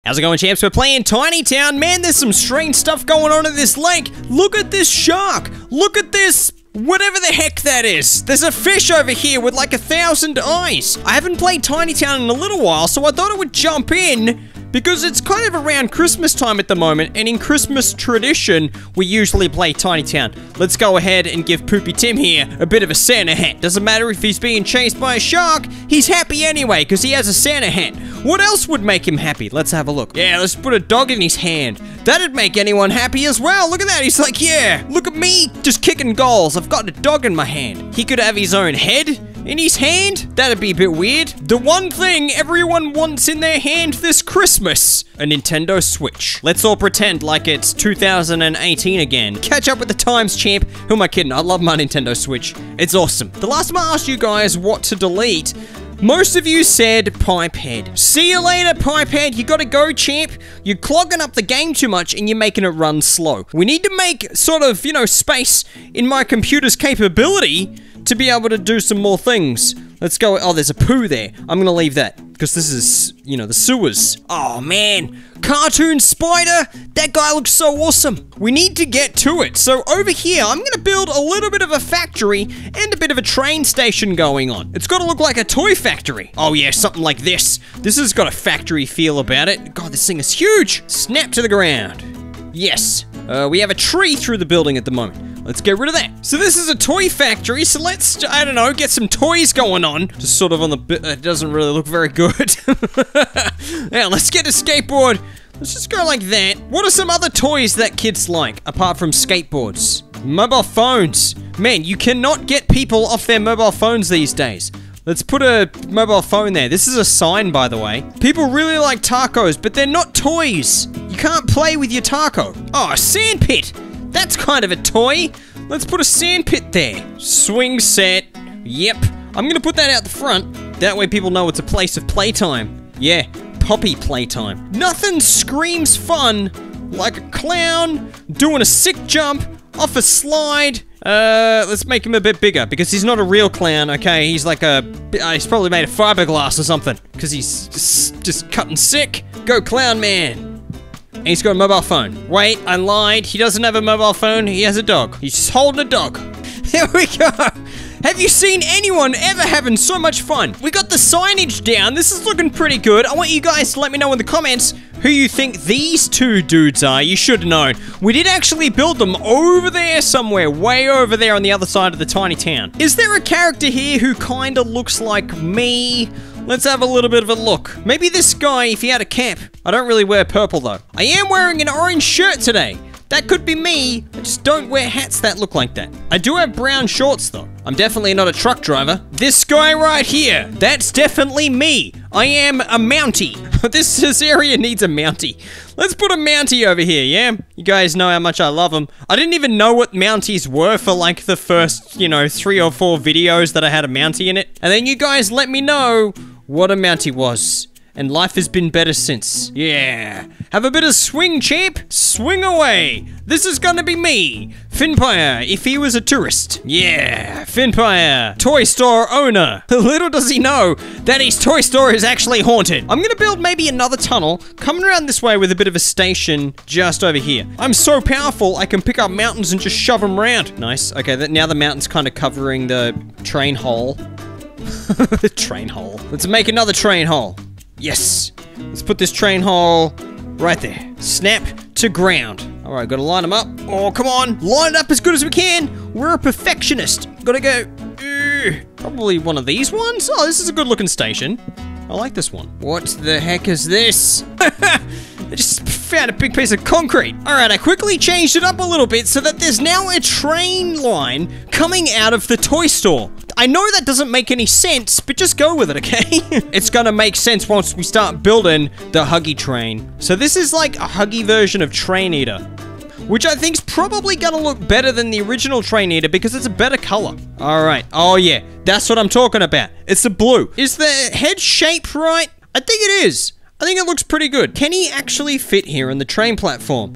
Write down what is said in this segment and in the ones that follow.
How's it going, champs? We're playing Tiny Town. Man, there's some strange stuff going on in this lake. Look at this shark. Look at this, whatever the heck that is. There's a fish over here with like 1,000 eyes. I haven't played Tiny Town in a little while, so I thought I would jump in because it's kind of around Christmas time at the moment, and in Christmas tradition, we usually play Tiny Town. Let's go ahead and give Poopy Tim here a bit of a Santa hat. Doesn't matter if he's being chased by a shark, he's happy anyway, because he has a Santa hat. What else would make him happy? Let's have a look. Yeah, let's put a dog in his hand. That'd make anyone happy as well. Look at that. He's like, yeah, look at me, just kicking goals. I've got a dog in my hand. He could have his own head in his hand? That'd be a bit weird. The one thing everyone wants in their hand this Christmas, a Nintendo Switch. Let's all pretend like it's 2018 again. Catch up with the times, champ. Who am I kidding? I love my Nintendo Switch. It's awesome. The last time I asked you guys what to delete, most of you said Pipehead. See you later, Pipehead. You gotta go, champ. You're clogging up the game too much and you're making it run slow. We need to make sort of, you know, space in my computer's capability to be able to do some more things. Let's go. Oh, there's a poo there. I'm gonna leave that because this is, you know, the sewers. Oh, man. Cartoon Spider. That guy looks so awesome. We need to get to it. So over here, I'm gonna build a little bit of a factory and a bit of a train station going on. It's gotta look like a toy factory. Oh, yeah, something like this. This has got a factory feel about it. God, this thing is huge. Snap to the ground. Yes. We have a tree through the building at the moment. Let's get rid of that. So this is a toy factory, so let's, I don't know, get some toys going on. Just sort of on the bit, it doesn't really look very good. Now, let's get a skateboard. Let's just go like that. What are some other toys that kids like, apart from skateboards? Mobile phones. Man, you cannot get people off their mobile phones these days. Let's put a mobile phone there. This is a sign, by the way. People really like tacos, but they're not toys. You can't play with your taco. Oh, a sand pit. That's kind of a toy. Let's put a sand pit there. Swing set. Yep. I'm gonna put that out the front. That way people know it's a place of playtime. Yeah, Poppy playtime. Nothing screams fun like a clown doing a sick jump off a slide. Let's make him a bit bigger because he's not a real clown, okay? He's like a, he's probably made of fiberglass or something because he's just cutting sick. Go clown man. And he's got a mobile phone. Wait, I lied. He doesn't have a mobile phone. He has a dog. He's just holding a dog. There we go. Have you seen anyone ever having so much fun? We got the signage down. This is looking pretty good. I want you guys to let me know in the comments who you think these two dudes are. You should have known. We did actually build them over there somewhere, way over there on the other side of the tiny town. Is there a character here who kind of looks like me? Let's have a little bit of a look. Maybe this guy, if he had a cap. I don't really wear purple though. I am wearing an orange shirt today. That could be me. I just don't wear hats that look like that. I do have brown shorts though. I'm definitely not a truck driver. This guy right here, that's definitely me. I am a Mountie. This area needs a Mountie. Let's put a Mountie over here, yeah? You guys know how much I love them. I didn't even know what Mounties were for like the first, you know, 3 or 4 videos that I had a Mountie in it. And then you guys let me know what a Mountie was. And life has been better since. Yeah. Have a bit of swing, champ. Swing away. This is gonna be me. Finpire, if he was a tourist. Yeah. Finpire, toy store owner. Little does he know that his toy store is actually haunted. I'm gonna build maybe another tunnel coming around this way with a bit of a station just over here. I'm so powerful, I can pick up mountains and just shove them around. Nice. Okay, now the mountain's kind of covering the train hole. The train hole. Let's make another train hole. Yes. Let's put this train hole right there. Snap to ground. All right, gotta line them up. Oh, come on. Line it up as good as we can. We're a perfectionist. Gotta go. Probably one of these ones. Oh, this is a good looking station. I like this one. What the heck is this? I just found a big piece of concrete. All right, I quickly changed it up a little bit so that there's now a train line coming out of the toy store. I know that doesn't make any sense, but just go with it, okay? It's gonna make sense once we start building the Huggy train. So this is like a Huggy version of Train Eater, which I think's probably gonna look better than the original Train Eater because it's a better color. All right, oh yeah, that's what I'm talking about. It's the blue. Is the head shape right? I think it is. I think it looks pretty good. Can he actually fit here on the train platform?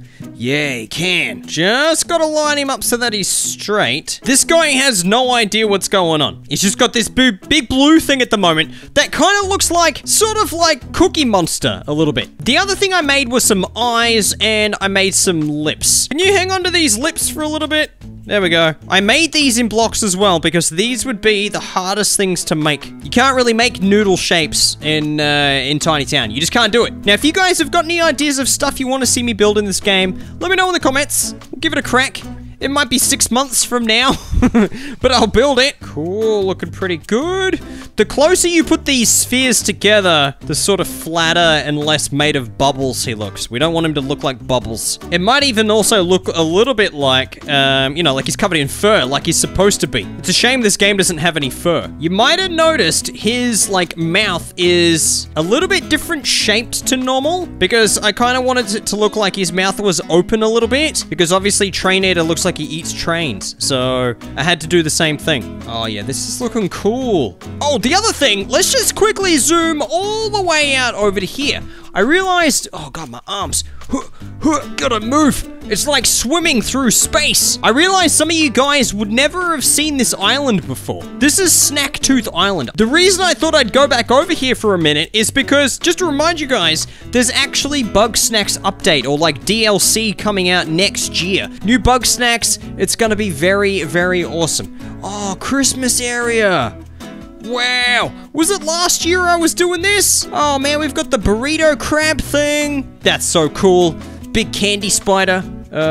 Yeah, he can. Just gotta line him up so that he's straight. This guy has no idea what's going on. He's just got this big blue thing at the moment that kind of looks like, sort of like Cookie Monster a little bit. The other thing I made was some eyes and I made some lips. Can you hang on to these lips for a little bit? There we go. I made these in blocks as well because these would be the hardest things to make. You can't really make noodle shapes in Tiny Town. You just can't do it. Now, if you guys have got any ideas of stuff you want to see me build in this game, let me know in the comments. We'll give it a crack. It might be 6 months from now, but I'll build it. Cool, looking pretty good. The closer you put these spheres together, the sort of flatter and less made of bubbles he looks. We don't want him to look like bubbles. It might even also look a little bit like, you know, like he's covered in fur, like he's supposed to be. It's a shame this game doesn't have any fur. You might have noticed his, like, mouth is a little bit different shaped to normal, because I kind of wanted it to look like his mouth was open a little bit, because obviously Trainator looks like he eats trains, so I had to do the same thing. Oh yeah, this is looking cool. Oh, the other thing, let's just quickly zoom all the way out over to here. I realized, oh god, my arms. Gotta move. It's like swimming through space. I realized some of you guys would never have seen this island before. This is Snacktooth Island. The reason I thought I'd go back over here for a minute is because, just to remind you guys, there's actually Bugsnax update, or like DLC, coming out next year. New Bugsnax. It's gonna be very, very awesome. Oh, Christmas area. Wow, was it last year I was doing this? Oh man, we've got the burrito crab thing. That's so cool. Big candy spider.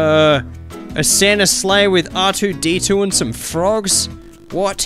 A Santa sleigh with R2-D2 and some frogs. What?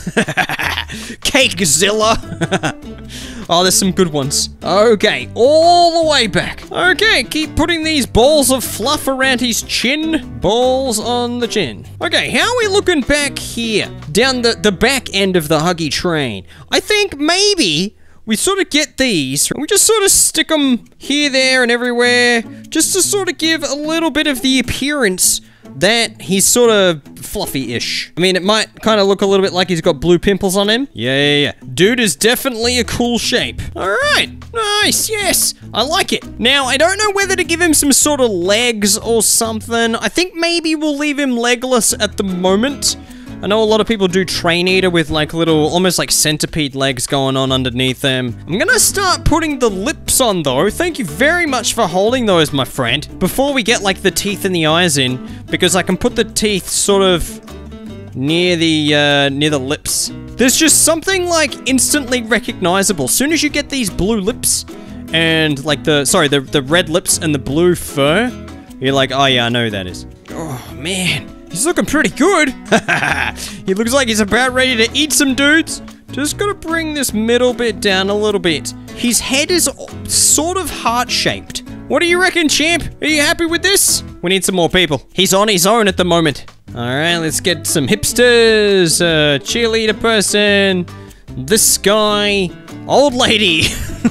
Cakezilla. Oh, there's some good ones. Okay, all the way back. Okay, keep putting these balls of fluff around his chin. Balls on the chin. Okay, how are we looking back here? Down the back end of the Huggy train. I think maybe we sort of get these. We just sort of stick them here, there, and everywhere. Just to sort of give a little bit of the appearance that he's sort of fluffy-ish. I mean, it might kind of look a little bit like he's got blue pimples on him. Yeah. Dude is definitely a cool shape. All right, nice, yes, I like it. Now, I don't know whether to give him some sort of legs or something. I think maybe we'll leave him legless at the moment. I know a lot of people do Trainator with like little, almost like centipede legs going on underneath them. I'm gonna start putting the lips on though. Thank you very much for holding those, my friend. Before we get like the teeth and the eyes in, because I can put the teeth sort of near the lips. There's just something like instantly recognizable. As soon as you get these blue lips and like the red lips and the blue fur, you're like, oh yeah, I know who that is. Oh man. He's looking pretty good. He looks like he's about ready to eat some dudes. Just gotta bring this middle bit down a little bit. His head is sort of heart-shaped. What do you reckon, champ? Are you happy with this? We need some more people. He's on his own at the moment. All right, let's get some hipsters, cheerleader person, this guy, old lady.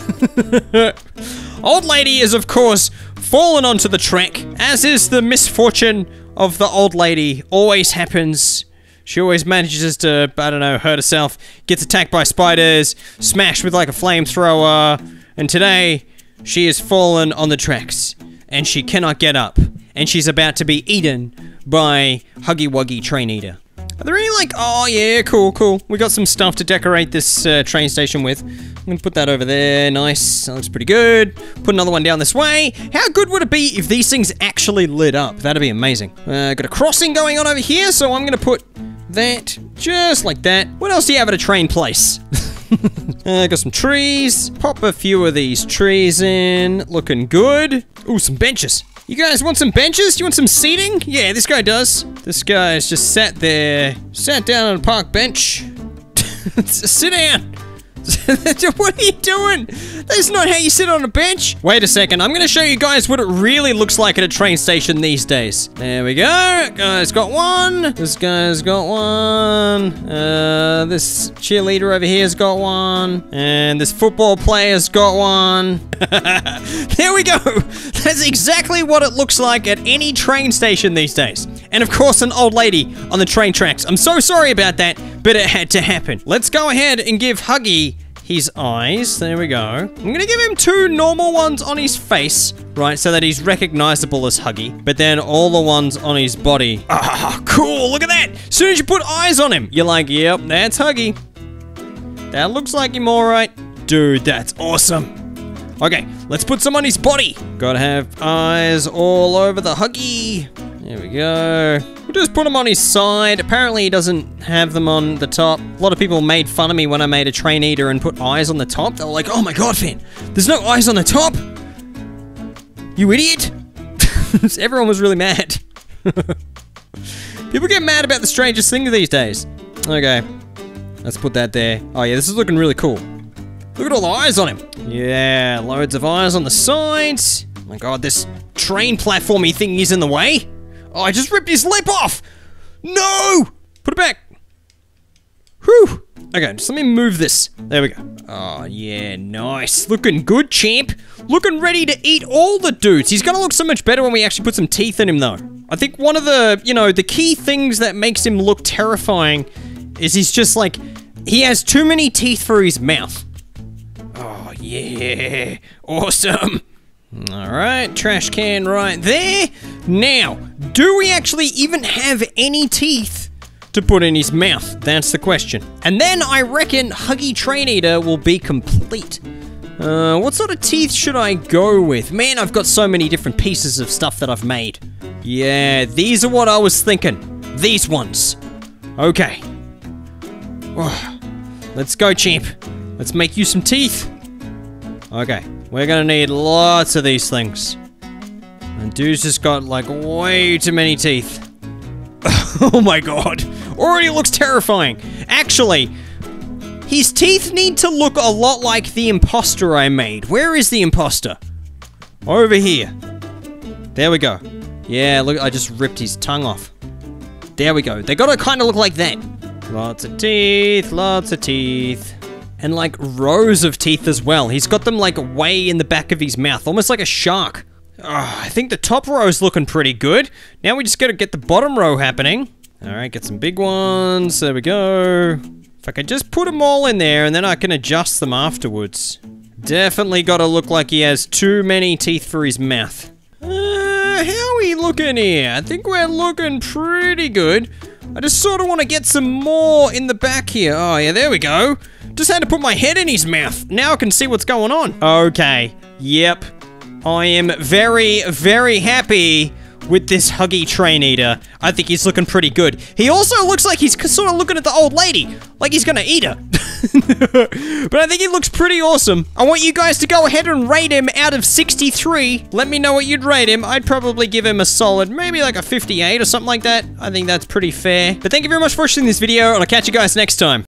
Old lady is, of course, fallen onto the track, as is the misfortune of the old lady. Always happens. She always manages to, I don't know, hurt herself, gets attacked by spiders, smashed with like a flamethrower, and today she has fallen on the tracks, and she cannot get up, and she's about to be eaten by Huggy Wuggy Trainator. Are there any like, oh yeah, cool. We got some stuff to decorate this train station with. I'm gonna put that over there, nice, that looks pretty good. Put another one down this way. How good would it be if these things actually lit up? That'd be amazing. Got a crossing going on over here, so I'm gonna put that just like that. What else do you have at a train place? Got some trees. Pop a few of these trees in, looking good. Ooh, some benches. You guys want some benches? Do you want some seating? Yeah, this guy does. This guy's just sat there. Sat down on a park bench. Sit down. What are you doing? That's not how you sit on a bench. Wait a second. I'm going to show you guys what it really looks like at a train station these days. There we go. Guy's got one. This guy's got one. This cheerleader over here's got one. And this football player's got one. There we go. That's exactly what it looks like at any train station these days. And of course, an old lady on the train tracks. I'm so sorry about that, but it had to happen. Let's go ahead and give Huggy his eyes. There we go. I'm gonna give him 2 normal ones on his face, right, so that he's recognizable as Huggy. But then all the ones on his body. Ah, cool, look at that. As soon as you put eyes on him, you're like, yep, that's Huggy. That looks like him, all right. Dude, that's awesome. Okay, let's put some on his body. Gotta have eyes all over the Huggy. There we go. We'll just put him on his side. Apparently he doesn't have them on the top. A lot of people made fun of me when I made a train eater and put eyes on the top. They were like, oh my god, Finn, there's no eyes on the top. You idiot. Everyone was really mad. People get mad about the strangest thing these days. Okay, let's put that there. Oh yeah, this is looking really cool. Look at all the eyes on him. Yeah, loads of eyes on the sides. Oh my god, this train platformy thing is in the way. Oh, I just ripped his lip off! No! Put it back. Whew. Okay, just let me move this. There we go. Oh, yeah, nice. Looking good, champ. Looking ready to eat all the dudes. He's gonna look so much better when we actually put some teeth in him, though. I think one of the, the key things that makes him look terrifying is he's just like, he has too many teeth for his mouth. Oh, yeah. Awesome. Alright, trash can right there. Now, do we actually even have any teeth to put in his mouth? That's the question. And then I reckon Huggy Train Eater will be complete. What sort of teeth should I go with? Man, I've got so many different pieces of stuff that I've made. Yeah, these are what I was thinking. These ones. Okay. Oh, let's go, champ. Let's make you some teeth. Okay, we're gonna need lots of these things. And dude's just got like way too many teeth. Oh my god, already looks terrifying. Actually, his teeth need to look a lot like the imposter I made. Where is the imposter? Over here. There we go. Yeah, look, I just ripped his tongue off. There we go. They gotta kind of look like that. Lots of teeth, lots of teeth. And like rows of teeth as well. He's got them like way in the back of his mouth, almost like a shark. Oh, I think the top row's looking pretty good. Now we just gotta get the bottom row happening. All right, get some big ones. There we go. If I could just put them all in there and then I can adjust them afterwards. Definitely gotta look like he has too many teeth for his mouth. How are we looking here? I think we're looking pretty good. I just sort of want to get some more in the back here. Oh yeah, there we go. Just had to put my head in his mouth. Now I can see what's going on. Okay, yep. I am very, very happy with this Huggy Train Eater. I think he's looking pretty good. He also looks like he's sort of looking at the old lady, like he's gonna eat her. But I think he looks pretty awesome. I want you guys to go ahead and rate him out of 63. Let me know what you'd rate him. I'd probably give him a solid, maybe like a 58 or something like that. I think that's pretty fair. But thank you very much for watching this video, and I'll catch you guys next time.